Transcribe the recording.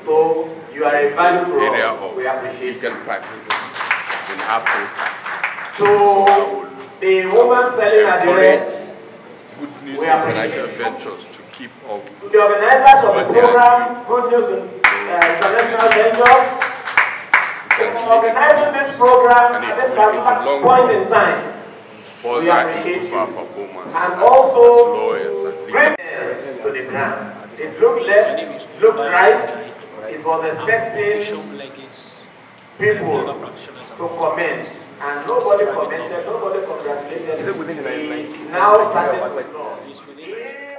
So you are a value to area us. of We appreciate legal practice in Africa. So the woman selling at the rate, Good News International Ventures to keep up. To the organizers of the program, Good News International Ventures, for organizing this program at this particular point in time. We appreciate you. And also bring them to the ground. It looked left, looked right. It was expecting people to comment. And nobody commented, nobody congratulated. He now started to know.